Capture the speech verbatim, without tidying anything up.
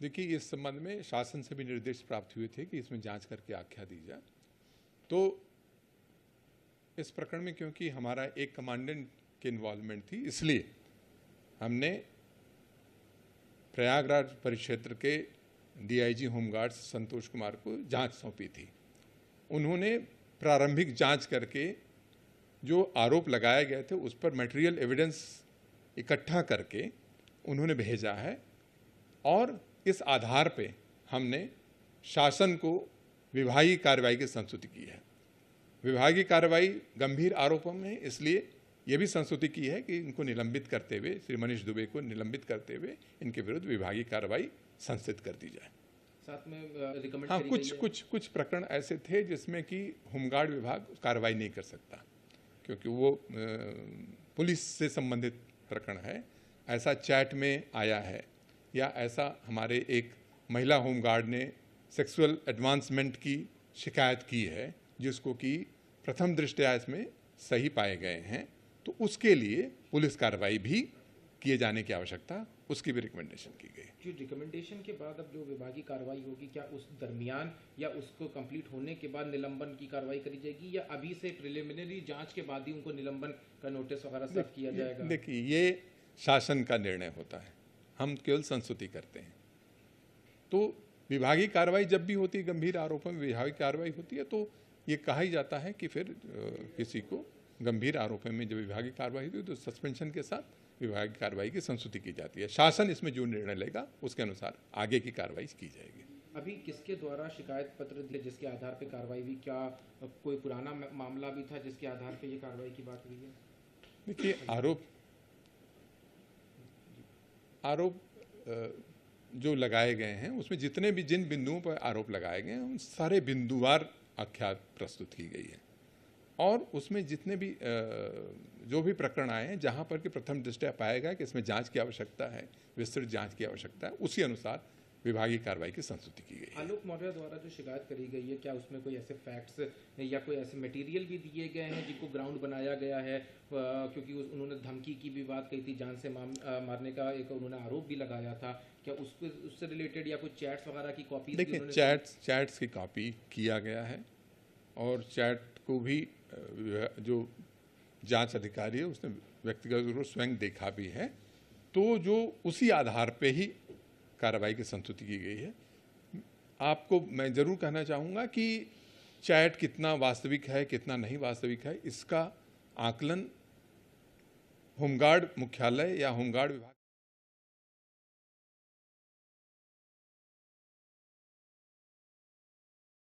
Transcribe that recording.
देखिए, इस संबंध में शासन से भी निर्देश प्राप्त हुए थे कि इसमें जांच करके आख्या दी जाए। तो इस प्रकरण में क्योंकि हमारा एक कमांडेंट की इन्वॉल्वमेंट थी, इसलिए हमने प्रयागराज परिक्षेत्र के डीआईजी होमगार्ड्स संतोष कुमार को जांच सौंपी थी। उन्होंने प्रारंभिक जांच करके जो आरोप लगाए गए थे उस पर मटेरियल एविडेंस इकट्ठा करके उन्होंने भेजा है, और इस आधार पे हमने शासन को विभागीय कार्रवाई की संस्तुति की है। विभागीय कार्रवाई गंभीर आरोपों में, इसलिए यह भी संस्तुति की है कि इनको निलंबित करते हुए, श्री मनीष दुबे को निलंबित करते हुए इनके विरुद्ध विभागीय कार्रवाई संस्थित कर दी जाए। साथ में रिकमेंड हाँ, कुछ कुछ कुछ प्रकरण ऐसे थे जिसमें कि होमगार्ड विभाग कार्रवाई नहीं कर सकता, क्योंकि वो पुलिस से संबंधित प्रकरण है। ऐसा चैट में आया है, या ऐसा हमारे एक महिला होमगार्ड ने सेक्सुअल एडवांसमेंट की शिकायत की है, जिसको कि प्रथम दृष्टया इसमें सही पाए गए हैं, तो उसके लिए पुलिस कार्रवाई भी किए जाने की आवश्यकता, उसकी भी रिकमेंडेशन की गई। जो रिकमेंडेशन के बाद अब जो विभागीय कार्रवाई होगी, क्या उस दरमियान या उसको कंप्लीट होने के बाद निलंबन की कार्रवाई करी जाएगी, या अभी से प्रिलिमिनरी जांच के बाद ही उनको निलंबन का नोटिस वगैरह सर्व किया जाएगा? देखिए, ये शासन का निर्णय होता है, हम केवल संस्तुति करते हैं। तो विभागीय कार्रवाई जब भी होती है, गंभीर आरोपों में विभागीय कार्रवाई होती है, तो ये कहा ही जाता है कि फिर किसी को गंभीर आरोपों में जब विभागीय कार्रवाई होती है तो सस्पेंशन के साथ विभागीय कार्रवाई की संस्तुति की जाती है। शासन इसमें जो निर्णय लेगा उसके अनुसार आगे की कार्रवाई की जाएगी। अभी किसके द्वारा शिकायत पत्र दिए जिसके आधार पर कार्रवाई हुई? क्या कोई पुराना मामला भी था जिसके आधार पर ये कार्रवाई की बात हुई है? देखिए, आरोप आरोप जो लगाए गए हैं उसमें जितने भी जिन बिंदुओं पर आरोप लगाए गए हैं उन सारे बिंदुवार आख्या प्रस्तुत की गई है, और उसमें जितने भी जो भी प्रकरण आए हैं जहां पर कि प्रथम दृष्टया पाया गया कि इसमें जांच की आवश्यकता है, विस्तृत जांच की आवश्यकता है, उसी अनुसार विभागीय कार्रवाई की संस्तुति की गई है। आलोक मौर्य द्वारा जो शिकायत करी गई है, क्या उसमें कोई ऐसे फैक्ट्स या कोई ऐसे मटेरियल भी दिए गए हैं जिनको ग्राउंड बनाया गया है? क्योंकि उन्होंने धमकी की भी बात कही थी, जान से मारने का एक उन्होंने आरोप भी लगाया था। क्या उसको उससे रिलेटेड या कोई चैट्स वगैरह की कॉपी? देखिए, चैट्स चैट्स की कॉपी किया गया है, और चैट को भी जो जांच अधिकारी है उसने व्यक्तिगत रूप से स्वयं देखा भी है, तो जो उसी आधार पे ही कार्रवाई की संस्तुति की गई है। आपको मैं जरूर कहना चाहूँगा कि चैट कितना वास्तविक है, कितना नहीं वास्तविक है, इसका आकलन होमगार्ड मुख्यालय या होमगार्ड विभाग